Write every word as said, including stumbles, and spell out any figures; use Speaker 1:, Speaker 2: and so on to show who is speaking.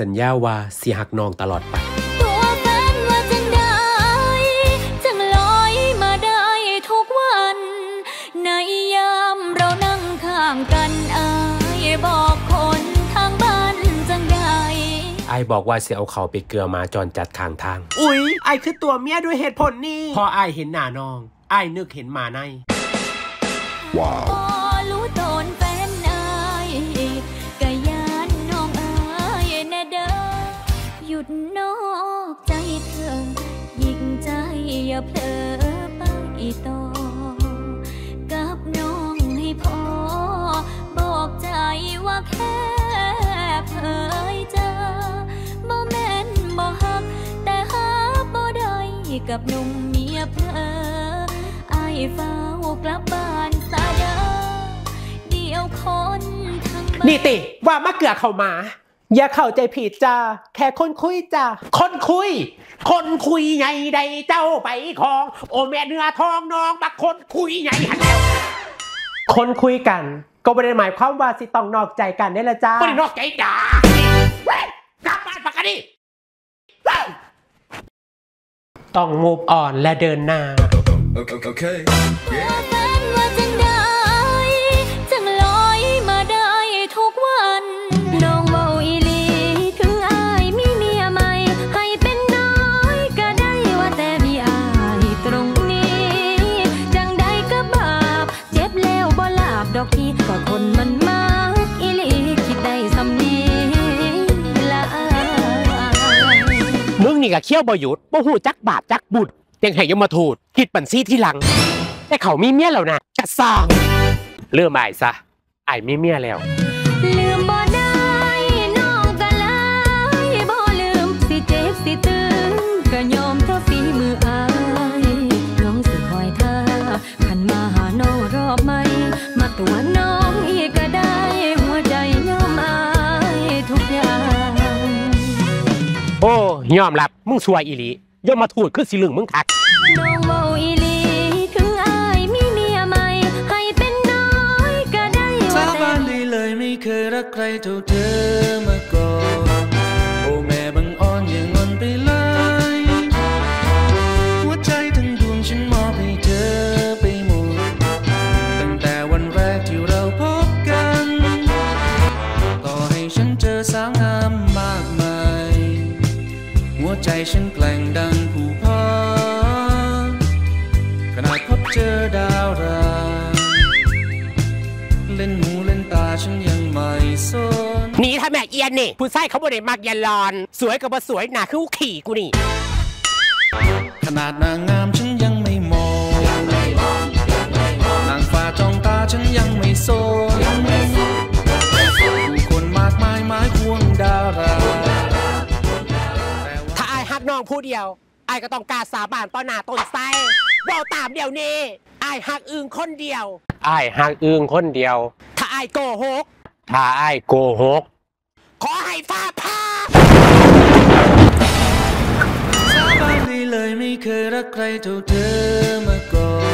Speaker 1: สัญญาว่าสิหักน้องตลอดไป
Speaker 2: ตัวแฟนว่าจังได้จังลอยมาได้ทุกวันในยามเรานั่งข้างกันอายบอกคนทางบ้านจังได้
Speaker 1: ไอ้บอกว่าเสียเอาเขาไปเกลือมาจรจัดข้างทาง
Speaker 3: อุ๊ยไอ้คือตัวเมียด้วยเหตุผลนี้
Speaker 1: พอไอ้เห็นหน้าน้องไอ้นึกเห็นมาใน
Speaker 2: ว้าวรู้ตนแฟนอายกะยานน้องอายแน่เด้อหยุดนอกใจเธอยิงใจอย่าเผลอไปต่อกับน้องให้พอบอกใจว่าแค่เผยเจอบ่แม่นบ่ฮักแต่หาบ่ได้กับหนุ่มเมียเพลอไอ้เฝ้ากลับบ้านซาเด้อเดี๋ยวคนทั้งบ้าน
Speaker 3: นี่ติว่ามาเกลือเข้ามาอย่าเข้าใจผิดจ้าแค่คนคุยจ้าคนคุยคนคุยไงใดเจ้าไปของโอแม่เนื้อทองน้องบักคนคุยไงหันแล้วคนคุยกันก็ไม่ได้หมายความว่าสิต้องนอกใจกันนี่แหละจ้า
Speaker 1: ไม่ได้นอกใจจ้ากลับบ้านปกติ
Speaker 3: ต้อง move on และเดินหน้า
Speaker 2: โอเคโอเคแฟนว่าจังได้จังลอยมาได้ทุกวันน้องเว้าอีหลีถึงอายมีเมียใหม่ให้เป็นน้อยก็ได้ว่าแต่มีอายตรงนี้จังได้ก็บาปเจ็บแล้วบ่ลาบดอกที่ก็คนมันมากอีหลีคิดได้สำนีละ
Speaker 3: มึงนี่ก็เคี้ยวบ่หยุดบ่ฮู้จักบาปจักบุญยังให้ยมทูตคิดบัญชีที่หลังแต่เขามีเมียแล้วนะจะสร้างเริ่มใหม่ซะไอ้มีเมียแล้ว
Speaker 2: ลืมบ่ได้น้องก็เลยบ่ลืมสิเจ็บสิตึงก็ยอมเท่าฝีมืออายน้องสิคอยท่าขันมาหาน้องรอบใหม่มาตัวน้องอีกก็ได้หัวใจยอมอายทุกอย่าง
Speaker 3: โอ้ยอมรับมึงสวยอีหลียมทูตคือสิลึงมึงคัก
Speaker 2: น้องเว้าอีหลีถึงอายมีเมียใหม่ให้เป็นน้อยก็ได้
Speaker 4: สาบานได้เลยไม่เคยรักใครเท่าเธอมาก่อนโอ้แม่บังอ่อนอย่างงอนไปเลยหัวใจทั้งดวงฉันมอบให้เธอไปหมดตั้งแต่วันแรกที่เราพบกันต่อให้ฉันเจอสาวงามมากมายหัวใจฉันแกล่งดังผู้พาขนาดพบเจอดาวราเล่นหูเล่นตาฉันยังไม่สน
Speaker 3: นี่ถ้าแม่เอียนนี่ผู้ชายเขาบ่ได้มักยันลอนสวยกับบ่สวยหน้าคือขี่กูนี่
Speaker 4: ขนาดนางงามฉันยังไม่มองนางฟ้าจ้องตาฉันยังไม่สนผู้คนมากมายหมายพวงดารา
Speaker 3: ถ้าไอ้ฮักน้องผู้เดียวไอ้ก็ต้องกล้าสาบานต่อหน้าต้นไทรเว้าตามเดี๋ยวนี้ไอ้ฮักอึ่งคนเดียวไอ้ฮักอึ่งคนเดียวถ้าไอ้โกหกถ้าไอ้โกหกขอให้ฟ้าผ่า
Speaker 4: สาบานได้เลยไม่เคยรักใครเท่าเธอมาก่อน